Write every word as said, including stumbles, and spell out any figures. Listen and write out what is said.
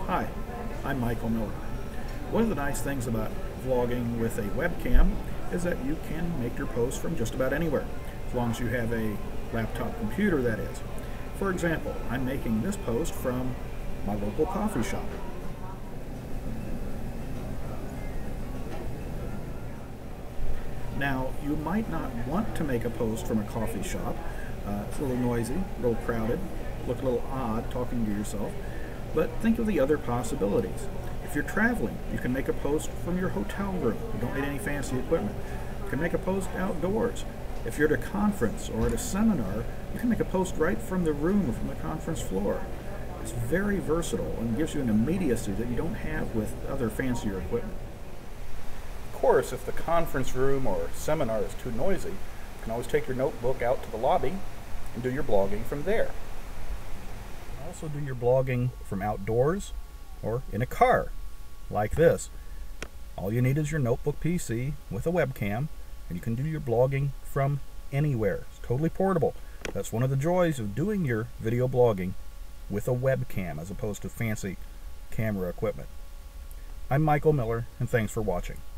Hi, I'm Michael Miller. One of the nice things about vlogging with a webcam is that you can make your posts from just about anywhere, as long as you have a laptop computer, that is. For example, I'm making this post from my local coffee shop. Now, you might not want to make a post from a coffee shop. Uh, it's a little noisy, a little crowded, look a little odd talking to yourself, but think of the other possibilities. If you're traveling, you can make a post from your hotel room. You don't need any fancy equipment. You can make a post outdoors. If you're at a conference or at a seminar, you can make a post right from the room or from the conference floor. It's very versatile and gives you an immediacy that you don't have with other fancier equipment. Of course, if the conference room or seminar is too noisy, you can always take your notebook out to the lobby and do your blogging from there. You can also do your blogging from outdoors or in a car, like this. All you need is your notebook P C with a webcam, and you can do your blogging from anywhere. It's totally portable. That's one of the joys of doing your video blogging with a webcam as opposed to fancy camera equipment. I'm Michael Miller, and thanks for watching.